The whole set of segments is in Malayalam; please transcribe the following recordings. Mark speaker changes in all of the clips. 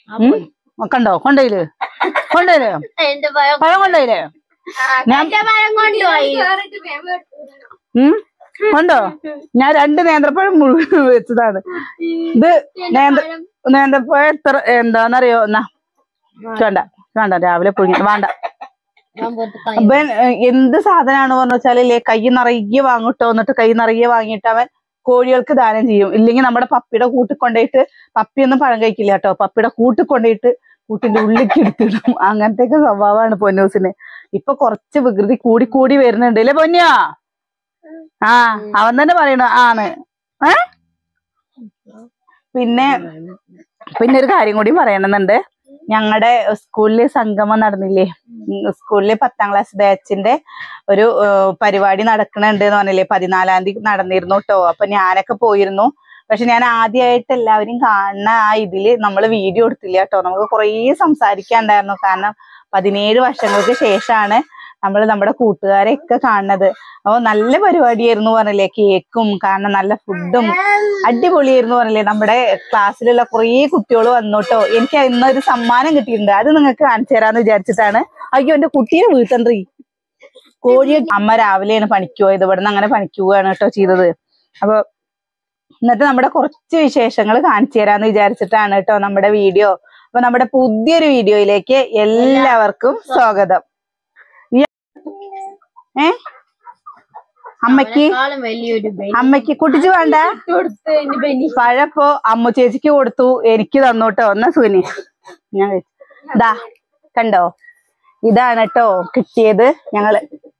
Speaker 1: കണ്ടോ കൊണ്ടോയില് കൊണ്ടോയില് പഴം കൊണ്ടോയില്ലേ ഞാൻ കൊണ്ടോ ഞാൻ 2 നേന്ത്രപ്പഴം മുഴുവൻ വെച്ചതാണ്. ഇത് നേന്ത്രപ്പഴം എത്ര എന്താന്നറിയോ? എന്നാ വേണ്ട വേണ്ട രാവിലെ പുഴുങ്ങി വേണ്ട. അവൻ എന്ത് സാധനമാണ് പറഞ്ഞു വെച്ചാലേ കൈ നിറയെ വാങ്ങിട്ടോ, എന്നിട്ട് കൈ നിറയെ വാങ്ങിയിട്ട് അവൻ കോഴികൾക്ക് ദാനം ചെയ്യും. ഇല്ലെങ്കിൽ നമ്മുടെ പപ്പിയുടെ കൂട്ടിൽ കൊണ്ടുപോയിട്ട്, പപ്പിയൊന്നും പഴം കഴിക്കില്ല കേട്ടോ, പപ്പിയുടെ കൂട്ടിൽ കൊണ്ടുപോയിട്ട് കൂട്ടിന്റെ ഉള്ളിലേക്ക് എടുത്തിടും. അങ്ങനത്തെയൊക്കെ സ്വഭാവമാണ് പൊന്നൂസിന്. ഇപ്പൊ കുറച്ച് വികൃതി കൂടി വരുന്നുണ്ട് അല്ലേ പൊന്നിയാ? ആ അവൻ തന്നെ പറയണ ആണ്. പിന്നെ ഒരു കാര്യം കൂടി പറയണമെന്നുണ്ട്. ഞങ്ങളുടെ സ്കൂളില് സംഗമം നടന്നില്ലേ? സ്കൂളില് 10ാം ക്ലാസ് ബാച്ചിന്റെ ഒരു പരിപാടി നടക്കണുണ്ട് എന്ന് പറഞ്ഞില്ലേ? 14-ാം തീയതി നടന്നിരുന്നു കേട്ടോ. അപ്പൊ ഞാനൊക്കെ പോയിരുന്നു. പക്ഷെ ഞാൻ ആദ്യമായിട്ട് എല്ലാവരും കാണുന്ന ആ ഇതില് നമ്മള് വീഡിയോ എടുത്തില്ല കേട്ടോ. നമുക്ക് കുറേ സംസാരിക്കാണ്ടായിരുന്നു. കാരണം 17 വർഷങ്ങൾക്ക് ശേഷമാണ് നമ്മൾ നമ്മുടെ കൂട്ടുകാരെയൊക്കെ കാണുന്നത്. അപ്പൊ നല്ല പരിപാടിയായിരുന്നു പറഞ്ഞില്ലേ? കേക്കും കാരണം നല്ല ഫുഡും അടിപൊളിയായിരുന്നു പറഞ്ഞില്ലേ? നമ്മുടെ ക്ലാസ്സിലുള്ള കുറേ കുട്ടികൾ വന്നോട്ടോ. എനിക്ക് ഇന്നൊരു സമ്മാനം കിട്ടിയിട്ടുണ്ട്. അത് നിങ്ങൾക്ക് കാണിച്ചു തരാന്ന് വിചാരിച്ചിട്ടാണ്. അയ്യോ എന്റെ കുട്ടീനെ വീഴ്ത്തണ്ടീ. കോഴിയെ അമ്മ രാവിലെയാണ് പണിക്ക് പോയത്. ഇവിടുന്ന് അങ്ങനെ പണിക്ക് പോവുകയാണ് കേട്ടോ ചെയ്തത്. അപ്പൊ എന്നിട്ട് നമ്മുടെ കുറച്ച് വിശേഷങ്ങൾ കാണിച്ചു തരാന്ന് വിചാരിച്ചിട്ടാണ് കേട്ടോ നമ്മുടെ വീഡിയോ. അപ്പൊ നമ്മുടെ പുതിയൊരു വീഡിയോയിലേക്ക് എല്ലാവർക്കും സ്വാഗതം. അമ്മയ്ക്ക് കുട്ടിച്ച് വേണ്ട പഴപ്പോ അമ്മ ചേച്ചിക്ക് കൊടുത്തു, എനിക്ക് തന്നോട്ടോ. എന്നാ സുനി ഞാൻ ഇതാ കണ്ടോ, ഇതാണ് കേട്ടോ കിട്ടിയത്. ഞങ്ങള്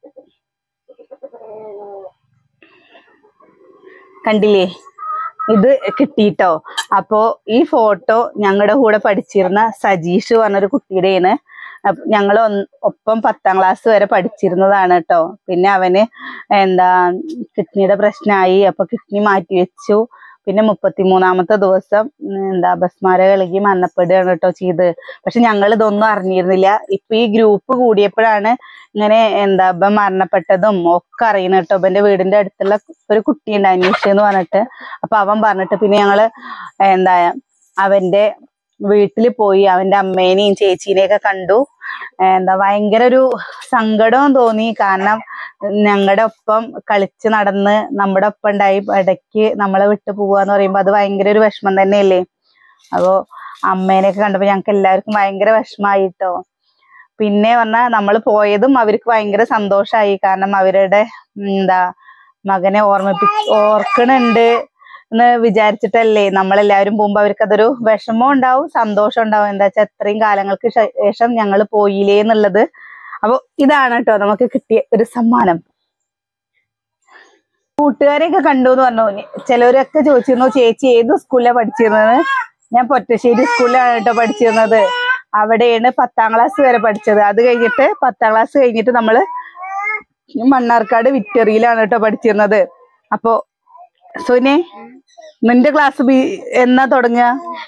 Speaker 1: കണ്ടില്ലേ, ഇത് കിട്ടിട്ടോ. അപ്പോ ഈ ഫോട്ടോ ഞങ്ങളുടെ കൂടെ പഠിച്ചിരുന്ന സജീഷ് പറഞ്ഞൊരു കുട്ടിയുടെയാണ്. ഞങ്ങൾ ഒപ്പം 10ാം ക്ലാസ് വരെ പഠിച്ചിരുന്നതാണ് കേട്ടോ. പിന്നെ അവന് കിഡ്നിയുടെ പ്രശ്നമായി. അപ്പൊ കിഡ്നി മാറ്റി വെച്ചു. പിന്നെ 33ാമത്തെ ദിവസം ഭസ്മാരം ഇളകി മരണപ്പെടുകയാണ് കേട്ടോ ചെയ്ത്. പക്ഷെ ഞങ്ങൾ ഇതൊന്നും അറിഞ്ഞിരുന്നില്ല. ഇപ്പൊ ഈ ഗ്രൂപ്പ് കൂടിയപ്പോഴാണ് ഇങ്ങനെ ഇവൻ മരണപ്പെട്ടതും ഒക്കെ അറിയുന്നത് കേട്ടോ. ഇവന്റെ വീടിന്റെ അടുത്തുള്ള ഒരു കുട്ടിയുണ്ട് അനീഷ് എന്ന് പറഞ്ഞിട്ട്. അപ്പൊ അവൻ പറഞ്ഞിട്ട് പിന്നെ ഞങ്ങള് അവന്റെ വീട്ടിൽ പോയി അവന്റെ അമ്മേനെയും ചേച്ചീനെയൊക്കെ കണ്ടു. ഭയങ്കര ഒരു സങ്കടവും തോന്നി. കാരണം ഞങ്ങളുടെ ഒപ്പം കളിച്ച് നടന്ന് നമ്മുടെ ഒപ്പം ഉണ്ടായി ഇടയ്ക്ക് നമ്മളെ വിട്ടു പോവാന്ന് പറയുമ്പോ അത് ഭയങ്കര ഒരു വിഷമം തന്നെയല്ലേ? അപ്പോ അമ്മേനെയൊക്കെ കണ്ടപ്പോ ഞങ്ങൾക്ക് എല്ലാവർക്കും ഭയങ്കര വിഷമായിട്ടോ. പിന്നെ പറഞ്ഞാൽ നമ്മൾ പോയതും അവർക്ക് ഭയങ്കര സന്തോഷമായി. കാരണം അവരുടെ മകനെ ഓർക്കണുണ്ട് എന്ന് വിചാരിച്ചിട്ടല്ലേ നമ്മളെല്ലാവരും പോകുമ്പോ അവർക്ക് അതൊരു വിഷമം ഉണ്ടാവും, സന്തോഷം ഉണ്ടാവും. എന്താ വെച്ചാൽ ഇത്രയും കാലങ്ങൾക്ക് ശേഷം ഞങ്ങൾ പോയില്ലേ എന്നുള്ളത്. അപ്പൊ ഇതാണ് കേട്ടോ നമുക്ക് കിട്ടിയ ഒരു സമ്മാനം. കൂട്ടുകാരെയൊക്കെ കണ്ടു എന്ന് പറഞ്ഞു. ചിലവരൊക്കെ ചോദിച്ചിരുന്നു ചേച്ചി ഏത് സ്കൂളിലാണ് പഠിച്ചിരുന്നത്? ഞാൻ പൊറ്റശ്ശേരി സ്കൂളിലാണ് കേട്ടോ പഠിച്ചിരുന്നത്. അവിടെയാണ് 10ാം ക്ലാസ് വരെ പഠിച്ചത്. അത് കഴിഞ്ഞിട്ട് 10ാം ക്ലാസ് കഴിഞ്ഞിട്ട് നമ്മള് മണ്ണാർക്കാട് വിക്ടറിയിലാണ് കേട്ടോ പഠിച്ചിരുന്നത്. അപ്പൊ സുനെ നിന്റെ ക്ലാസ് എന്നാ തുടങ്ങുക?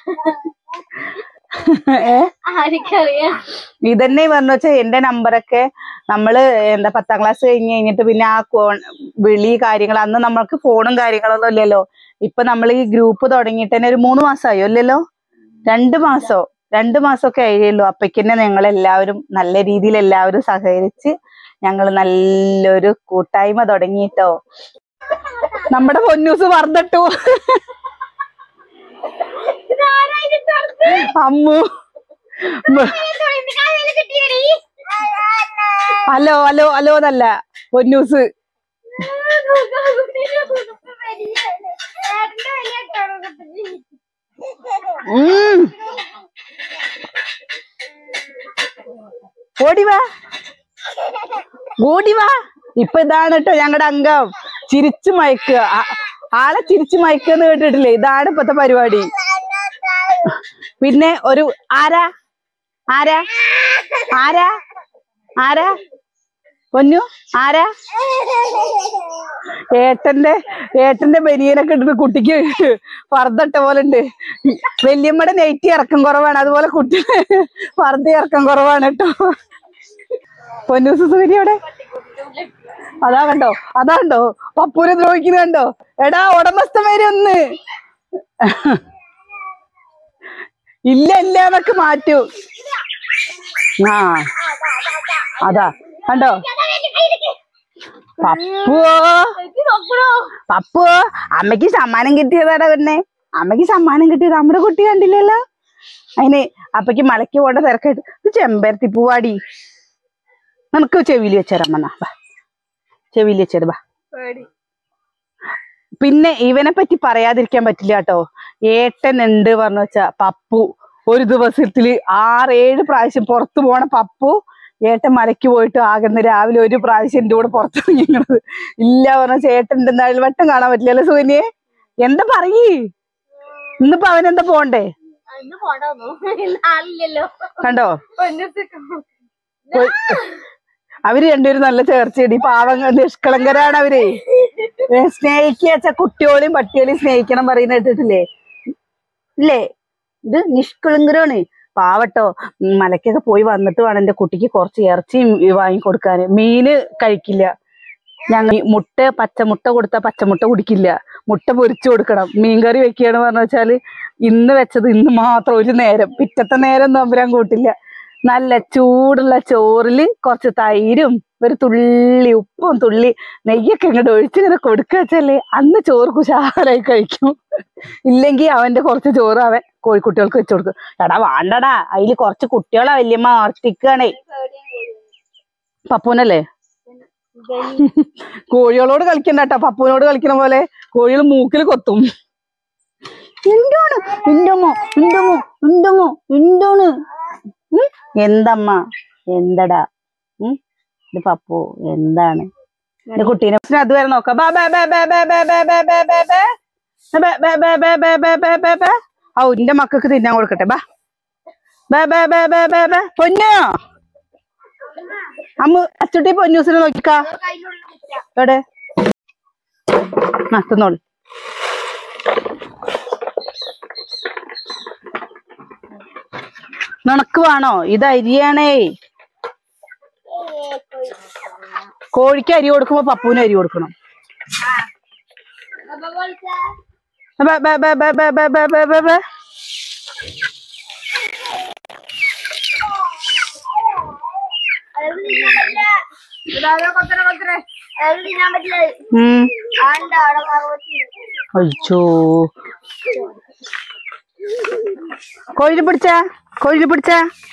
Speaker 1: ഇതന്നെ പറഞ്ഞു വെച്ചാ എന്റെ നമ്പറൊക്കെ നമ്മള് 10ാം ക്ലാസ് കഴിഞ്ഞിട്ട് പിന്നെ ആ വിളി കാര്യങ്ങൾ, അന്ന് നമ്മൾക്ക് ഫോണും കാര്യങ്ങളൊന്നും ഇല്ലല്ലോ. ഇപ്പൊ നമ്മൾ ഈ ഗ്രൂപ്പ് തുടങ്ങിയിട്ട് തന്നെ ഒരു 3 മാസമായോ? ഇല്ലല്ലോ, 2 മാസമൊക്കെ ആയുള്ളൂ. അപ്പക്കന്നെ ഞങ്ങളെല്ലാവരും നല്ല രീതിയിൽ എല്ലാവരും സഹകരിച്ച് ഞങ്ങൾ നല്ലൊരു കൂട്ടായ്മ തുടങ്ങിയിട്ടോ. നമ്മുടെ പൊന്നൂസ് പറഞ്ഞിട്ടു അമ്മു ഹലോ ഹലോ ഹലോ എന്നല്ല പൊന്നൂസ്. ഓടിവാ ഓടിവാ. ഇപ്പൊ ഇതാണ് കേട്ടോ ഞങ്ങളുടെ അംഗം, ചിരിച്ചു മയക്കുക. ആളെ ചിരിച്ചു മയക്കുക കേട്ടിട്ടില്ലേ? ഇതാണ് ഇപ്പത്തെ പരിപാടി. പിന്നെ ഒരു ആരാ ആരാ ആരാ ആരാ പൊന്നു ആരാ? ഏട്ടന്റെ ബനിയനൊക്കെ ഇട്ടിട്ട് കുട്ടിക്ക് ഫർദ്ദട്ട പോലെ ഉണ്ട്. വല്യമ്മയുടെ നെയ്റ്റി ഇറക്കം കുറവാണ്, അതുപോലെ കുട്ടി ഫർദ്ദ ഇറക്കം കുറവാണ് കേട്ടോ. പൊന്നൂസ് സുഖനി അവിടെ അതാ കണ്ടോ പപ്പൂരെ ദ്രോഹിക്കുന്ന കണ്ടോ? എടാ ഉടമസ്ഥൻ വരെ ഒന്ന് ഇല്ല ഇല്ല എന്നൊക്കെ മാറ്റൂ. ആ അതാ കണ്ടോ പപ്പു അമ്മക്ക് സമ്മാനം കിട്ടിയതാടാ പിന്നെ. അമ്മക്ക് സമ്മാനം കിട്ടിയത് നമ്മുടെ കുട്ടി കണ്ടില്ലല്ലോ. അതിന് അപ്പക്ക് മലയ്ക്ക് പോണ്ട തിരക്കായിട്ട് ഇത് ചെമ്പരത്തി പൂവാടി. നമുക്ക് ചെവിയിൽ വെച്ചേരമ്മ ചെവിയിൽ വെച്ചേര് ബാ. പിന്നെ ഇവനെ പറ്റി പറയാതിരിക്കാൻ പറ്റില്ല കേട്ടോ. ഏട്ടൻ ഉണ്ട് പറഞ്ഞു വെച്ചാ പപ്പു ഒരു ദിവസത്തില് 6-7 പ്രാവശ്യം പുറത്തു പോണ പപ്പു ഏട്ടൻ മലയ്ക്ക് പോയിട്ട് ആകുന്ന രാവിലെ ഒരു പ്രാവശ്യം എന്റെ കൂടെ പുറത്തിറങ്ങിയത് ഇല്ല പറഞ്ഞ ചേട്ടൻ എന്തായാലും വട്ടം കാണാൻ പറ്റില്ലല്ലോ സുകന്യെ. എന്താ പറയ് ഇന്നിപ്പോ അവനെന്താ പോണ്ടേ കണ്ടോ. അവര് രണ്ടുപേരും നല്ല ചേർച്ചയടി. പാവങ്ങൾ നിഷ്കളങ്കരാണ് അവര്. സ്നേഹിക്കുക കുട്ടികളെയും പട്ടികളെയും സ്നേഹിക്കണം പറയുന്ന കേട്ടിട്ടില്ലേ ഇല്ലേ. ഇത് നിഷ്കളങ്കരാണ് പാവട്ടോ. മലക്കൊക്കെ പോയി വന്നിട്ട് വേണം എന്റെ കുട്ടിക്ക് കുറച്ച് ഇറച്ചി വാങ്ങിക്കൊടുക്കാന്. മീന് കഴിക്കില്ല. ഞങ്ങൾ പച്ചമുട്ട കൊടുത്താൽ പച്ചമുട്ട കുടിക്കില്ല. മുട്ട പൊരിച്ചു കൊടുക്കണം. മീൻകറി വെക്കുകയാണ് പറഞ്ഞു വെച്ചാല് ഇന്ന് വെച്ചത് ഇന്ന് മാത്രം ഒരു നേരം, പിറ്റത്തെ നേരം നമ്പരാൻ കൂട്ടില്ല. നല്ല ചൂടുള്ള ചോറില് കുറച്ച് തൈരും ഒരു തുള്ളി ഉപ്പും തുള്ളി നെയ്യൊക്കെ ഇങ്ങോട്ട് ഒഴിച്ചിങ്ങനെ കൊടുക്കുക വെച്ചല്ലേ അന്ന് ചോറ് കുശാലായി കഴിക്കും. ഇല്ലെങ്കിൽ അവന്റെ കുറച്ച് ചോറ് അവൻ കോഴിക്കുട്ടികൾക്ക് വെച്ചു കൊടുക്കും. എടാ വേണ്ടടാ അതില് കുറച്ച് കുട്ടികളെ വല്യമ്മ ആർത്തിക്കാണേ. പപ്പൂനല്ലേ കോഴികളോട് കളിക്കണ്ടട്ടാ. പപ്പുവിനോട് കളിക്കണ പോലെ കോഴികൾ മൂക്കിൽ കൊത്തും. എന്താണ് എന്തമ്മോ എന്തമ്മോ എന്തമ്മോ എന്താണ് എന്തമ്മ എന്തടാ ഇത് പപ്പു എന്താണ് എന്റെ കുട്ടീനെ അതുവരെ നോക്കാം. ഔ എന്റെ മക്കൾക്ക് തിന്നാൻ കൊടുക്കട്ടെ. പൊന്നോ അമ്മ അച്ചുട്ടി പൊന്നൂസിനെ നോക്കിക്കാ എവിടെ തിന്നോളൂ. നിനക്ക് വേണോ? ഇത് അരിയാണേ. കോഴിക്ക് അരി കൊടുക്കുമ്പോ പപ്പുവിന് അരി കൊടുക്കണം. അയ്യോ കോഴിനെ പിടിച്ച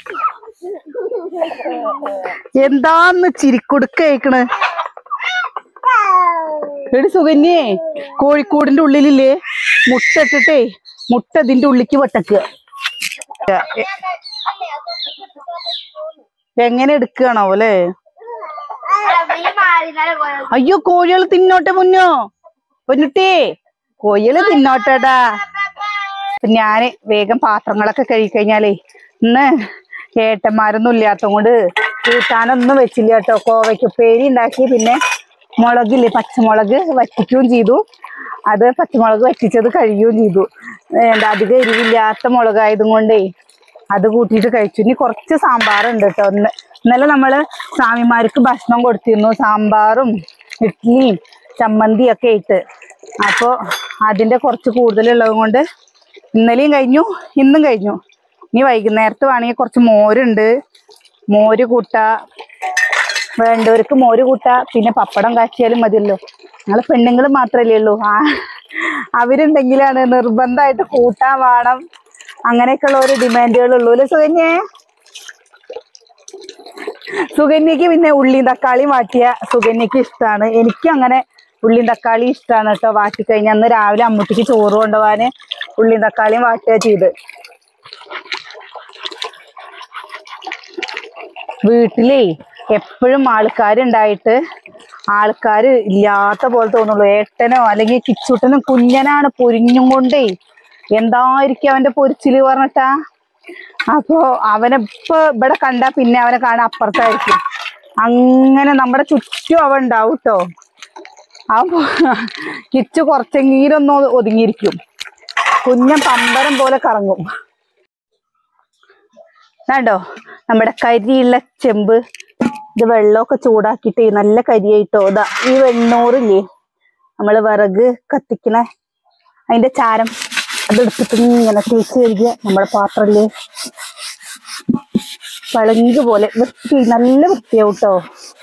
Speaker 1: എന്താന്ന് ചിരിക്കൊടുക്കണ്. എടി സുകന്യേ കോഴിക്കോടിന്റെ ഉള്ളിലില്ലേ മുട്ട ഇട്ടിട്ടേ മുട്ട ഇതിന്റെ ഉള്ളിക്ക് വെട്ടക്കുക. എങ്ങനെ എടുക്കുകയാണോ അല്ലേ? അയ്യോ കോഴികൾ തിന്നോട്ടെ മുന്നോ പൊന്നുട്ടേ കോഴികള് തിന്നോട്ടേടാ. ഞാന് വേഗം പാത്രങ്ങളൊക്കെ കഴിക്കഴിഞ്ഞാലേ ഇന്ന് ഏട്ടന്മാരൊന്നും ഇല്ലാത്തതുകൊണ്ട് കൂട്ടാനൊന്നും വെച്ചില്ല കേട്ടോ. കോവയ്ക്കുപ്പേരി ഉണ്ടാക്കി. പിന്നെ മുളകില്ലേ പച്ചമുളക് വറ്റിക്കുകയും ചെയ്തു. അത് പച്ചമുളക് വറ്റിച്ചത് കഴിയുകയും ചെയ്തു. അധികം എരിവില്ലാത്ത മുളകായതും കൊണ്ടേ അത് കൂട്ടിയിട്ട് കഴിച്ചു. ഇനി കുറച്ച് സാമ്പാറുണ്ട് കേട്ടോ. ഇന്നലെ നമ്മള് സ്വാമിമാർക്ക് ഭക്ഷണം കൊടുത്തിരുന്നു. സാമ്പാറും ഇഡ്ഡലിയും ചമ്മന്തിയും ഒക്കെ ഇട്ട്. അപ്പോ അതിന്റെ കുറച്ച് കൂടുതലുള്ളത് കൊണ്ട് ഇന്നലെയും കഴിഞ്ഞു ഇന്നും കഴിഞ്ഞു. ഇനി വൈകുന്നേരത്ത് വേണമെങ്കിൽ കുറച്ച് മോരുണ്ട്. മോര് കൂട്ടാ വേണ്ടവർക്ക് മോര് കൂട്ടാ. പിന്നെ പപ്പടം കാച്ചിയാലും മതിയല്ലോ. ഞങ്ങള് പെണ്ണുങ്ങൾ മാത്രല്ലേ ഉള്ളൂ. അവരുണ്ടെങ്കിലാണ് നിർബന്ധമായിട്ട് കൂട്ടാൻ വേണം അങ്ങനെയൊക്കെയുള്ള ഓരോ ഡിമാൻഡുകളുള്ളൂ അല്ലേ സുകന്യക്ക് പിന്നെ ഉള്ളിയും തക്കാളിയും വാട്ടിയ സുകന്യക്ക് ഇഷ്ടമാണ്. എനിക്കും അങ്ങനെ ഉള്ളിയും തക്കാളി ഇഷ്ടമാണ് കേട്ടോ. വാട്ടിക്കഴിഞ്ഞാൽ അന്ന് രാവിലെ അമ്മൂട്ടിക്ക് ചോറ് കൊണ്ടുപോകാന് ഉള്ളിയും തക്കാളിയും വാട്ടുക ചെയ്ത്. വീട്ടിലേ എപ്പോഴും ആൾക്കാരുണ്ടായിട്ട് ആൾക്കാര് ഇല്ലാത്ത പോലെ തോന്നുള്ളൂ. ഏട്ടനോ അല്ലെങ്കിൽ കിച്ചൂട്ടനോ കുഞ്ഞനാണ് പൊരിഞ്ഞും കൊണ്ടേ എന്തായിരിക്കും അവന്റെ പൊരിച്ചില് പറഞ്ഞിട്ടാ. അപ്പൊ അവനെ ഇപ്പൊ ഇവിടെ കണ്ടാ പിന്നെ അവനെ കാണാൻ അപ്പുറത്തായിരിക്കും. അങ്ങനെ നമ്മുടെ ചുറ്റും അവൻ ഉണ്ടാവും കേട്ടോ. അപ്പൊ കിച്ചു കുറച്ചെങ്കിലും ഒന്ന് ഒതുങ്ങിയിരിക്കും. കുഞ്ഞൻ പമ്പരം പോലെ കറങ്ങും. കണ്ടോ നമ്മുടെ കരിയുള്ള ചെമ്പ്. ഇത് വെള്ളമൊക്കെ ചൂടാക്കിയിട്ട് നല്ല കരിയായിട്ടോ. ഇതാ ഈ വെണ്ണൂറില്ലേ നമ്മള് വിറക് കത്തിക്കണ അതിന്റെ ചാരം അതെടുത്തിട്ട് ഇങ്ങനെ തേച്ച് കഴുകിയ നമ്മുടെ പാത്രല്ലേ പളങ്ക് പോലെ വൃത്തി, നല്ല വൃത്തിയാവും കേട്ടോ.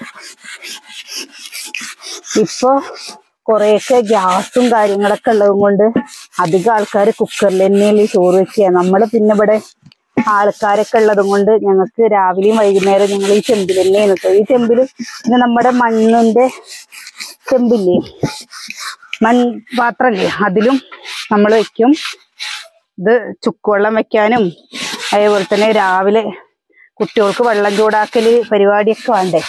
Speaker 1: ഇപ്പൊ കുറെയൊക്കെ ഗ്യാസും കാര്യങ്ങളൊക്കെ ഉള്ളതും കൊണ്ട് അധികം ആൾക്കാർ കുക്കറിൽ തന്നെയല്ലേ ചോറ് വെക്കുക. നമ്മള് പിന്നെ ഇവിടെ ആൾക്കാരൊക്കെ ഉള്ളതും കൊണ്ട് ഞങ്ങൾക്ക് രാവിലെയും വൈകുന്നേരം ഞങ്ങൾ ഈ ചെമ്പിൽ തന്നെയാണ് കേട്ടോ. ഈ ചെമ്പിൽ പിന്നെ നമ്മുടെ മണ്ണിന്റെ ചെമ്പില്ലേ, മൺപാത്രല്ലേ, അതിലും നമ്മൾ വെക്കും. ഇത് ചുക്കുവെള്ളം വെക്കാനും അതേപോലെ തന്നെ രാവിലെ കുട്ടികൾക്ക് വെള്ളം ചൂടാക്കല് പരിപാടിയൊക്കെ വേണ്ടേ.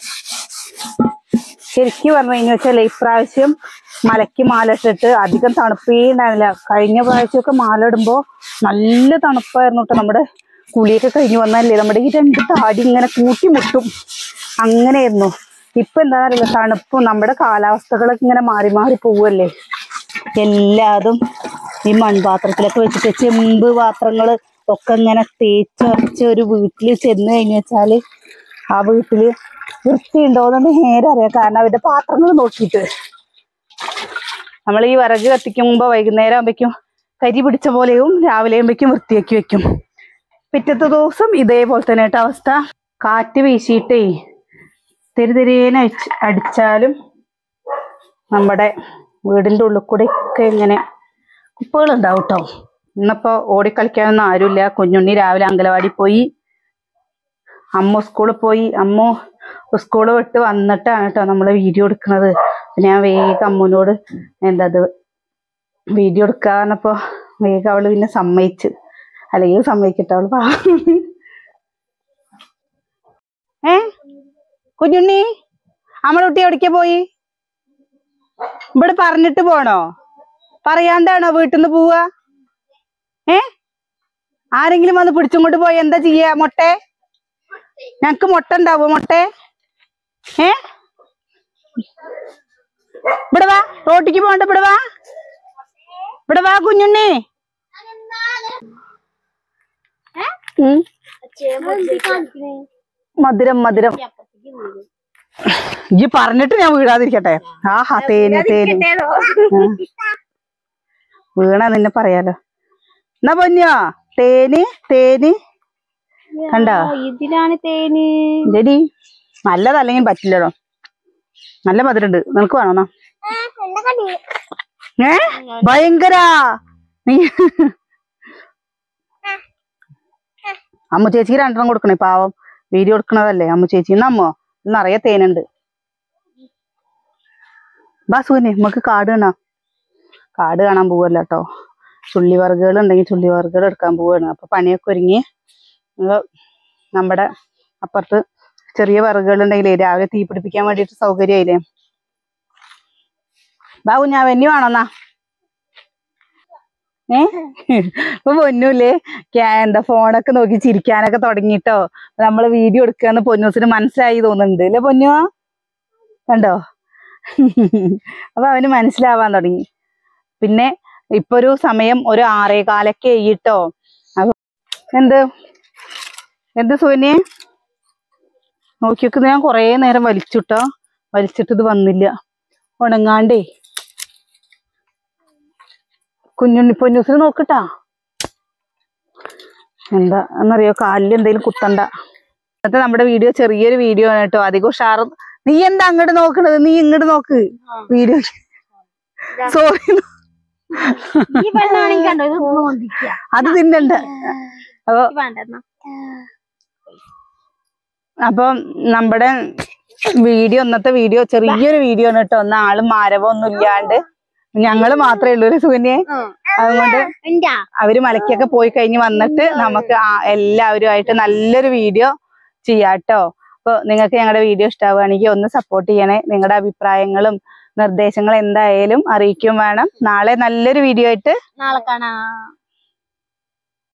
Speaker 1: ശരിക്കും പറഞ്ഞു കഴിഞ്ഞു വെച്ചാൽ ഇപ്രാവശ്യം മലയ്ക്ക് മാല ഇട്ടിട്ട് അധികം തണുപ്പേ ഉണ്ടായിരുന്നില്ല. കഴിഞ്ഞ പ്രാവശ്യമൊക്കെ മാല ഇടുമ്പോൾ നല്ല തണുപ്പായിരുന്നു കേട്ടോ. നമ്മുടെ കുളിയൊക്കെ കഴിഞ്ഞ് വന്നല്ലേ നമ്മുടെ ഈ രണ്ട് താടി ഇങ്ങനെ കൂട്ടിമുട്ടും, അങ്ങനെയായിരുന്നു. ഇപ്പൊ എന്താ പറയുക, തണുപ്പും നമ്മുടെ കാലാവസ്ഥകളൊക്കെ ഇങ്ങനെ മാറി മാറി പോവല്ലേ. എല്ലാതും ഈ മൺപാത്രത്തിലൊക്കെ വെച്ചിട്ട് ചെമ്പ് പാത്രങ്ങൾ ഒക്കെ ഇങ്ങനെ തേച്ചൊരച്ച ഒരു വീട്ടിൽ ചെന്ന് കഴിഞ്ഞു വെച്ചാല് ആ വീട്ടില് വൃത്തി ഉണ്ടോയെന്ന് നേരെ അറിയാം. കാരണം അവരുടെ പാത്രങ്ങൾ നോക്കിയിട്ട് നമ്മൾ ഈ വിറക് കത്തിക്കുമ്പോ വൈകുന്നേരം ആകുമ്പോഴേക്കും കരി പിടിച്ച പോലെയും രാവിലെ ആകുമ്പോഴേക്കും വൃത്തിയാക്കി വെക്കും. പിറ്റത്തെ ദിവസം ഇതേപോലെ തന്നെ കേട്ടോ അവസ്ഥ. കാറ്റ് വീശിയിട്ടേ തെരുതെരേനെ അടിച്ചാലും നമ്മുടെ വീടിന്റെ ഉള്ളിൽ കൂടെ ഒക്കെ ഇങ്ങനെ കുപ്പകൾ ഉണ്ടാവും കേട്ടോ. ഇന്നിപ്പോ ഓടിക്കളിക്കാനൊന്നും ആരുമില്ല. കുഞ്ഞുണ്ണി രാവിലെ അംഗനവാടി പോയി, അമ്മ സ്കൂളിൽ പോയി. അമ്മ സ്കൂള് വിട്ട് വന്നിട്ടാണ് കേട്ടോ നമ്മള് വീഡിയോ എടുക്കുന്നത്. ഞാൻ വേഗം അമ്മൂനോട് അത് വീഡിയോ എടുക്കാന്നപ്പോ വേഗം അവള് പിന്നെ സമ്മതിച്ച്, അല്ലെങ്കിൽ സമ്മതിക്കട്ടെ അവള്. കുഞ്ഞുണ്ണി നമ്മളെ കുട്ടി എവിടേക്കാ പോയി? ഇവിടെ പറഞ്ഞിട്ട് പോണോ? പറയാണ്ടാണോ വീട്ടിൽ നിന്ന് പോവാ? ആരെങ്കിലും വന്ന് പിടിച്ചും കൊണ്ട് പോയി എന്താ ചെയ്യാ? മൊട്ടെ ഞങ്ങക്ക് മുട്ട ഉണ്ടാവോ? മൊട്ടെ ഇവിടെ വാ, റോട്ടിക്ക് പോണ്ട, ഇവിടെ വാ, ഇവിടെ വാ കുഞ്ഞുണ്ണി. മധുരം മധുരം ഈ പറഞ്ഞിട്ട് ഞാൻ വീഴാതിരിക്കട്ടെ. ആഹാ തേന് തേന് വീണാ നിന്നെ പറയാലോ. എന്നാ പൊന്നോ തേന് തേന് കണ്ടോ?
Speaker 2: ഇതിലാണ് തേന്.
Speaker 1: ഇതെടി നല്ലതല്ലെങ്കിൽ പറ്റില്ലടോ, നല്ല മധുരണ്ട്. നിനക്ക് വേണോ? ഭയങ്കര നീ അമ്മ ചേച്ചിക്ക് രണ്ടെണ്ണം കൊടുക്കണേ, പാവം വീഡിയോ എടുക്കണതല്ലേ അമ്മ ചേച്ചി. ഇന്നമ്മോ നിറയെ തേനുണ്ട്. ബാസുവിനെ നമുക്ക് കാട് കാണാൻ പോവല്ല കേട്ടോ. ചുള്ളി വർഗുകൾ ഉണ്ടെങ്കിൽ ചുള്ളി വർഗുകൾ എടുക്കാൻ പോവാണ്. അപ്പൊ പണിയൊക്കെ ഒരുങ്ങി നമ്മുടെ അപ്പുറത്ത് ചെറിയ വിറകുകൾ ഉണ്ടെങ്കിലേ രാവിലെ തീ പിടിപ്പിക്കാൻ വേണ്ടിയിട്ട് സൗകര്യമായില്ലേ. ബാബു ഞാൻ വെന്നി വേണോന്നാ? ഇപ്പൊ പൊന്നൂല്ലേ എന്താ ഫോണൊക്കെ നോക്കി ചിരിക്കാനൊക്കെ തുടങ്ങിട്ടോ. നമ്മള് വീഡിയോ എടുക്കാന്ന് പൊന്നൂസിന് മനസ്സിലായി തോന്നുന്നുണ്ട് അല്ലേ പൊന്നു? കണ്ടോ? അപ്പൊ അവന് മനസ്സിലാവാൻ തുടങ്ങി. പിന്നെ ഇപ്പൊ ഒരു സമയം ഒരു 6:15 ആയിട്ടോ. അപ്പൊ എന്ത് സോനിയെ നോക്കിയൊക്കെ ഞാൻ കൊറേ നേരം വലിച്ചിട്ടോ, വലിച്ചിട്ട് ഇത് വന്നില്ല ഉണങ്ങാണ്ടേ. പൊന്നൂസിന് നോക്കട്ടാ. എന്താ എന്നറിയോ, കാലിൽ എന്തെങ്കിലും കുത്തണ്ട. എന്നിട്ട് നമ്മുടെ വീഡിയോ ചെറിയൊരു വീഡിയോ ആണ് കേട്ടോ, അധികം ഉഷാറ്. നീ എന്താ അങ്ങോട്ട് നോക്കണത്? നീ ഇങ്ങോട്ട് നോക്ക് വീഡിയോ. സോറി അത് തിന്നണ്ട. അപ്പൊ നമ്മുടെ വീഡിയോ, ഇന്നത്തെ വീഡിയോ ചെറിയൊരു വീഡിയോ ആണ് കേട്ടോ. ആളും മാരവൊന്നും ഇല്ലാണ്ട് ഞങ്ങള് മാത്രമേ ഉള്ളൂ ഒരു സുകന്യെ. അതുകൊണ്ട് അവര് മലക്കൊക്കെ പോയി കഴിഞ്ഞ് വന്നിട്ട് നമുക്ക് എല്ലാവരുമായിട്ട് നല്ലൊരു വീഡിയോ ചെയ്യാട്ടോ. അപ്പൊ നിങ്ങൾക്ക് ഞങ്ങളുടെ വീഡിയോ ഇഷ്ടമാവുകയാണെങ്കിൽ ഒന്ന് സപ്പോർട്ട് ചെയ്യണേ. നിങ്ങളുടെ അഭിപ്രായങ്ങളും നിർദ്ദേശങ്ങളും എന്തായാലും അറിയിക്കും വേണം. നാളെ നല്ലൊരു വീഡിയോ ആയിട്ട്
Speaker 2: നാളെ കാണാം.